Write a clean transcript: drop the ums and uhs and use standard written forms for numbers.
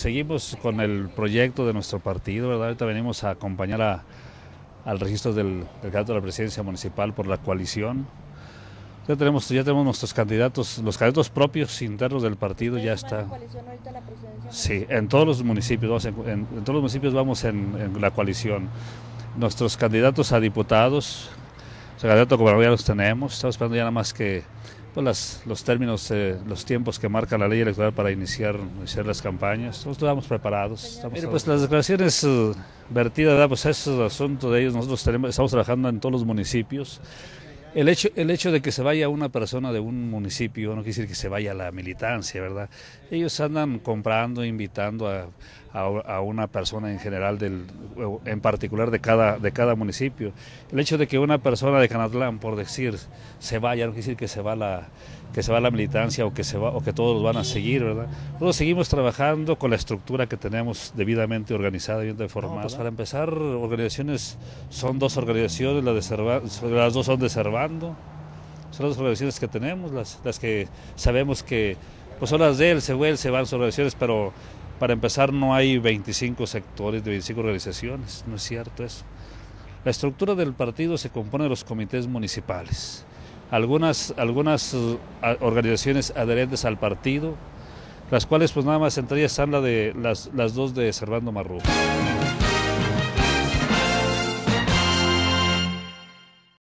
Seguimos con el proyecto de nuestro partido, ¿verdad? Ahorita venimos a acompañar al registro del candidato a la presidencia municipal por la coalición. Ya tenemos nuestros candidatos, los candidatos propios internos del partido ya está. ¿Coalición ahorita a la presidencia? Sí, en todos los municipios, en todos los municipios vamos en la coalición. Nuestros candidatos a diputados, el candidato a gobernador ya los tenemos, estamos esperando ya nada más que pues los términos, los tiempos que marca la ley electoral para iniciar las campañas. Nosotros estamos preparados. Mire, pues las declaraciones vertidas, ¿verdad? Pues ese es el asunto de ellos. Nosotros estamos trabajando en todos los municipios. El hecho de que se vaya una persona de un municipio no quiere decir que se vaya a la militancia, ¿verdad? Ellos andan comprando, invitando a una persona en general, en particular de cada municipio. El hecho de que una persona de Canatlán, por decir, se vaya, no quiere decir que se va a la militancia o que todos los van a seguir, ¿verdad? Nosotros seguimos trabajando con la estructura que tenemos debidamente organizada y bien formada. Pues para empezar, organizaciones, son dos organizaciones, las dos son de Servando, son las organizaciones que tenemos, las que sabemos que pues son las de él, se van sus organizaciones, pero para empezar no hay 25 sectores de 25 organizaciones, no es cierto eso. La estructura del partido se compone de los comités municipales. Algunas organizaciones adherentes al partido, las cuales pues nada más entre ellas están las dos de Servando Marrú.